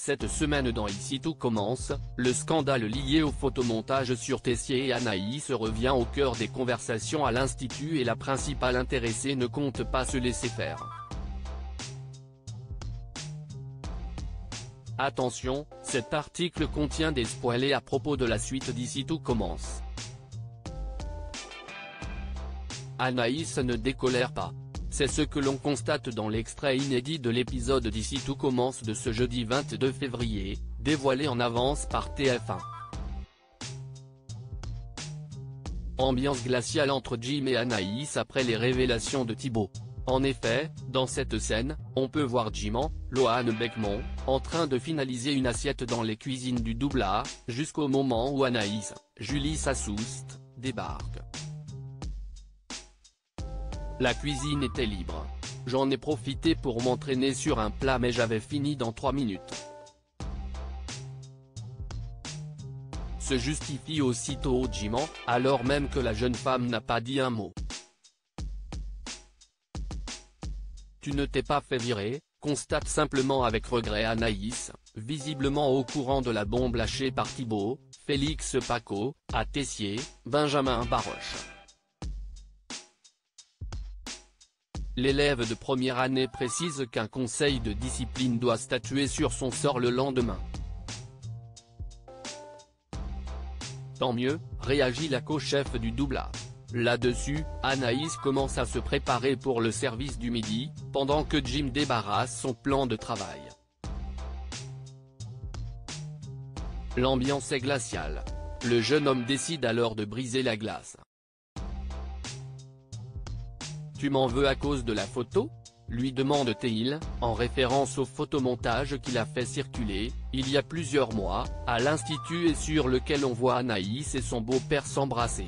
Cette semaine dans Ici tout commence, le scandale lié au photomontage sur Tessier et Anaïs revient au cœur des conversations à l'Institut et la principale intéressée ne compte pas se laisser faire. Attention, cet article contient des spoilers à propos de la suite d'Ici tout commence. Anaïs ne décolère pas. C'est ce que l'on constate dans l'extrait inédit de l'épisode d'Ici tout commence de ce jeudi 22 février, dévoilé en avance par TF1. Ambiance glaciale entre Jim et Anaïs après les révélations de Thibaut. En effet, dans cette scène, on peut voir Jim, Loane Beckmont, en train de finaliser une assiette dans les cuisines du double A, jusqu'au moment où Anaïs, Julie Sassoust, débarque. La cuisine était libre. J'en ai profité pour m'entraîner sur un plat mais j'avais fini dans 3 minutes. Se justifie aussitôt Jim, alors même que la jeune femme n'a pas dit un mot. Tu ne t'es pas fait virer, constate simplement avec regret Anaïs, visiblement au courant de la bombe lâchée par Thibaut, Félix Paco, à Tessier, Benjamin Baroche. L'élève de première année précise qu'un conseil de discipline doit statuer sur son sort le lendemain. Tant mieux, réagit la co-chef du double A. Là-dessus, Anaïs commence à se préparer pour le service du midi, pendant que Jim débarrasse son plan de travail. L'ambiance est glaciale. Le jeune homme décide alors de briser la glace. Tu m'en veux à cause de la photo ? Lui demande-t-il, en référence au photomontage qu'il a fait circuler, il y a plusieurs mois, à l'Institut et sur lequel on voit Anaïs et son beau-père s'embrasser.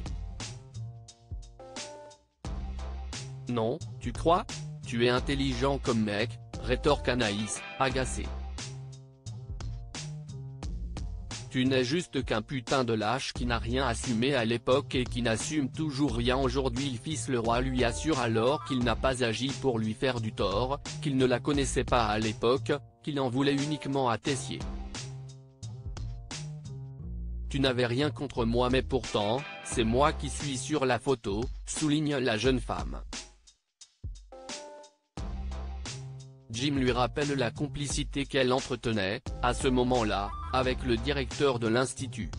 Non, tu crois ? Tu es intelligent comme mec, rétorque Anaïs, agacée. Tu n'es juste qu'un putain de lâche qui n'a rien assumé à l'époque et qui n'assume toujours rien aujourd'hui. Le fils le roi lui assure alors qu'il n'a pas agi pour lui faire du tort, qu'il ne la connaissait pas à l'époque, qu'il en voulait uniquement à Tessier. Tu n'avais rien contre moi mais pourtant, c'est moi qui suis sur la photo, souligne la jeune femme. Jim lui rappelle la complicité qu'elle entretenait, à ce moment-là, avec le directeur de l'Institut.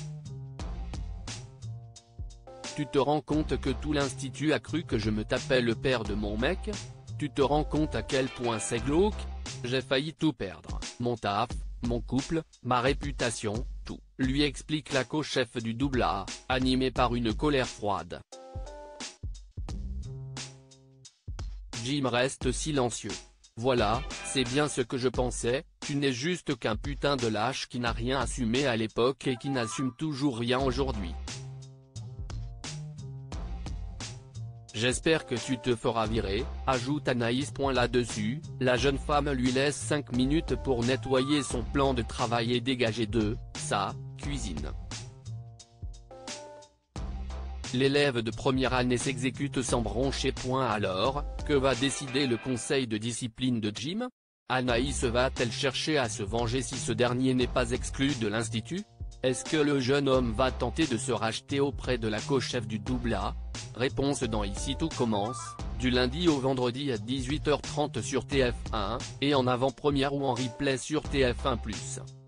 Tu te rends compte que tout l'Institut a cru que je me tapais le père de mon mec ? Tu te rends compte à quel point c'est glauque ? J'ai failli tout perdre, mon taf, mon couple, ma réputation, tout, lui explique la co-chef du double A, animée par une colère froide. Jim reste silencieux. Voilà, c'est bien ce que je pensais, tu n'es juste qu'un putain de lâche qui n'a rien assumé à l'époque et qui n'assume toujours rien aujourd'hui. J'espère que tu te feras virer, ajoute Anaïs. Là-dessus, la jeune femme lui laisse 5 minutes pour nettoyer son plan de travail et dégager de sa cuisine. L'élève de première année s'exécute sans broncher. Alors, que va décider le conseil de discipline de Jim ? Anaïs va-t-elle chercher à se venger si ce dernier n'est pas exclu de l'Institut ? Est-ce que le jeune homme va tenter de se racheter auprès de la co-chef du double A ? Réponse dans Ici tout commence, du lundi au vendredi à 18h30 sur TF1, et en avant-première ou en replay sur TF1+.